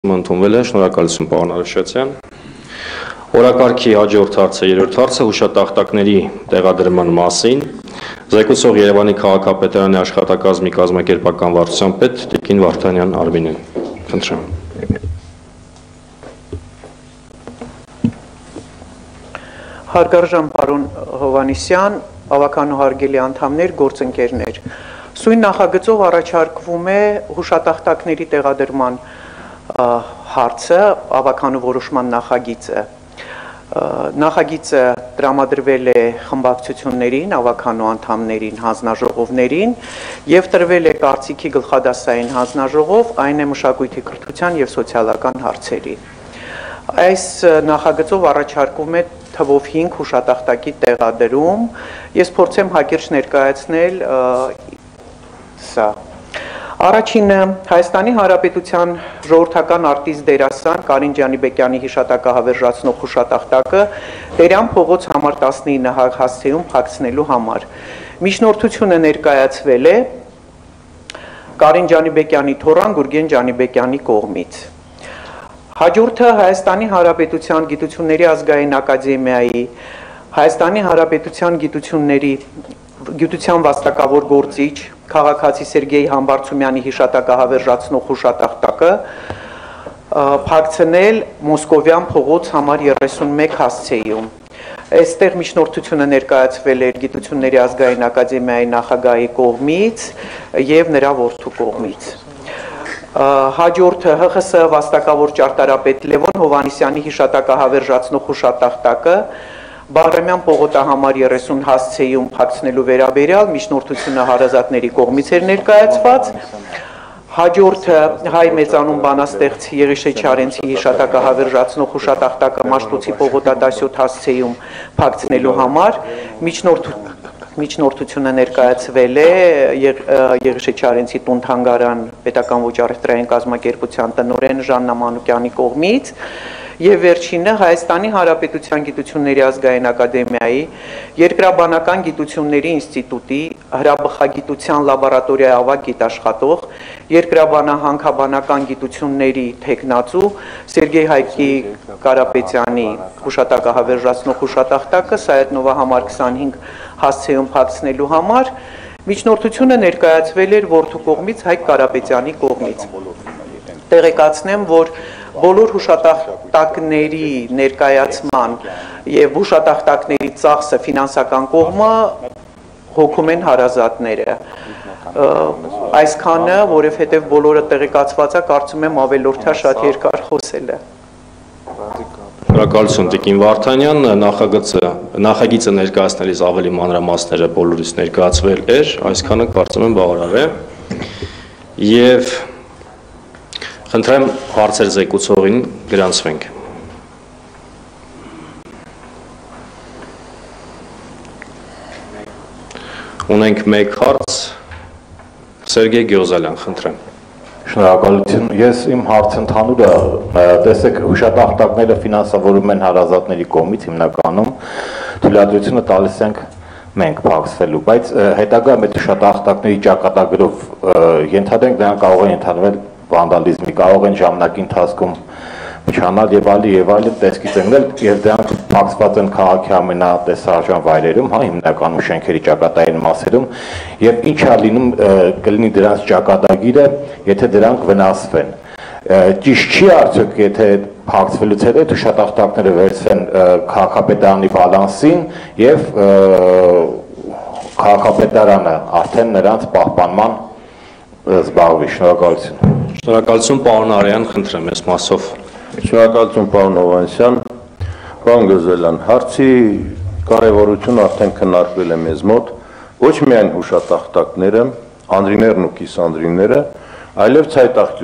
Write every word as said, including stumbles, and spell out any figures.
Ընդունվել է, շնորհակալություն պարոն Արաշատյան։ Օրակարգի հաջորդ հարցը, երրորդ հարցը հուշատախտակների տեղադրման մասին։ Զեկուցող Երևանի քաղաքապետարանի աշխատակազմի կազմակերպական վարչության պետ Տիկին Վարդանյան Արմինեն։ Խնդրեմ։ Հարգարժան պարոն Հովհաննիսյան, ավականու հարգելի անդամներ, գործընկերներ։ Սույն նախագծով առաջարկվում է հուշատախտակների տեղադրման հարցը, ավականու որոշման նախագիծը։ Նախագիծը տրամադրվել է խմբակցություններին, ավականու անդամներին, հանձնաժողովներին և տրվել է կարծիքի գլխադասային հանձնաժողով, այն է մշակույթի, կրթության և սոցիալական հարցերի։ Այս նախագծով առաջարկում է թվով հինգ հուշատախտակի տեղադրում, ես փորձեմ հակիրճ ներկայացնել սա։ Առաջինը Հայաստանի Հանրապետության ժողովրդական արտիստ դերասան Կարին Ջանիբեկյանի հիշատակը հավերժացնող հուշատախտակը Տերյան փողոց համար տասնինը հասցեում փակցնելու համար։ Միջնորդությունը ներկայացվել է Կարին Ջանիբեկյանի թոռան Գուրգեն Ջանիբեկյանի կողմից։ Հաջորդը Հայաստանի Հանրապետության Գիտությունների ազգային ակադեմիայի, Հայաստանի Հանրապետության գիտությունների գիտության վաստակավոր գործիչ քաղաքացի Սերգեյ Համբարձումյանի հիշատակը հավերժացնող հուշատախտակը փակցնել Մոսկովյան փողոց համար երեսունմեկ հասցեում։ Այստեղ միջնորդությունը ներկայացվել էր Գիտությունների ազգային ակադեմիայի նախագահի կողմից և նրա որդու կողմից։ Հաջորդը ՀԽՍՀ վաստակավոր ճարտարապետ Լևոն Հովհաննիսյանի հիշատակը հավերժացնող հուշատախտակը Բաղրամյան պողոտահամար երեսուն հասցեում փակցնելու վերաբերյալ միջնորդությունը հարազատների կողմից էր ներկայացված։ Հաջորդը հայ մեծանուն բանաստեղծ Եղիշե Չարենցի հիշատակը հավերժացնող հուշատախտակը Մաշտոցի պողոտադասյոթ հասցեում փակցնելու համար միջնորդությունը ներկայացվել է Եղիշե Չարենցի տուն-թանգարան պետական ոչ առևտրային կազմակերպության տնօրեն Ժաննա Մանուկյանի կողմից։ Եվ վերջինը Հայաստանի Հանրապետության Գիտությունների ազգային ակադեմիայի, Երկրաբանական գիտությունների ինստիտուտի, հրաբխագիտության լաբորատորիայի ավագ գիտաշխատող, Երկրաբանահանքաբանական գիտությունների թեկնածու Սերգեյ Հայկի Կարապետյանի հուշատակը հավերժացնող հուշատախտակը Սայաթնովա համար քսանհինգ հասցեում փակցնելու համար միջնորդությունը ներկայացվել էր որդու կողմից Հայկ Կարապետյանի կողմից։ Տեղեկացնեմ, որ բոլոր հուշատախտակների ներկայացման և հուշատախտակների ծախսը ֆինանսական կողմը հոգում են հարազատները։ Այսքանը, որովհետև բոլորը տեղեկացված է, կարծում եմ ավելորդ է շատ երկար խոսելը։ Շնորհակալություն Տիկին Վարդանյան, նախագիծը ներկայացնելիս ավելի մանրամասները բոլորից ներկայացվել էր, այսքանը կարծում եմ բավարար է։ Եվ խնդրեմ հարցեր զեկուցողին գրանցվենք։ Ունենք մեկ հարց, Սերգեյ Գյոզալյան, խնդրեմ։ Շնորհակալություն, ես իմ հարց ընդհանուրը, տեսեք հուշատախտակները ֆինանսավորում են հարազատների կողմից հիմնականում, թույլատրությունը տալիս ենք մենք փակցվելու, բայց հետագայում այդ հուշատախտակների ճակատագրով ենթադրենք դրանք կարող են ընդհանրվել վանդալիզմի, կարող են ժամանակի ընթացքում փչանալ եւ այլն եւ այլն տեսքից ընկնել եւ դրանք փակցված են քաղաքի ամենատեսարժան վայրերում, հա, հիմնականում շենքերի ճակատային մասերում եւ ինչ է լինում կլինի դրանց ճակատագիրը, եթե դրանք վնասվեն։ Ճիշտ չի արդյոք, եթե փակցվելուց հետո հուշատախտակները վերցվեն քաղաքապետարանի բալանսին եւ քաղաքապետարանը արդեն նրանց պահպանման զբաղվի։ Շնորհակալություն։ Շնորհակալություն պարոն Արյան, խնդրեմ ես մասով։ Շնորհակալություն պարոն Հովհաննիսյան, պարոն Գյոզալյան, հարցի կարևորությունը արդեն քննարկվել է մեզ մոտ, ոչ միայն հուշատախտակները, անդրիներն ու կիսանդրիները, այլև ցայտաղ